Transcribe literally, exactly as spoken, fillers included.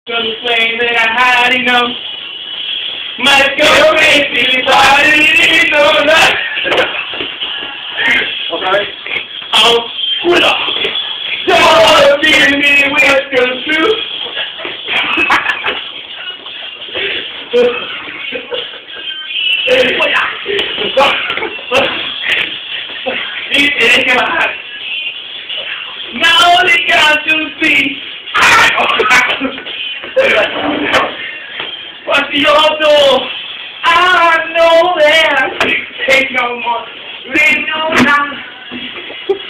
From the flame that I had enough. My girl crazy, why did you know that? Okay. Oh, quit up. Don't leave me with your truth. Tienes que bajar. Now they got to see. What do you do? I know that. Take no more. Leave no now.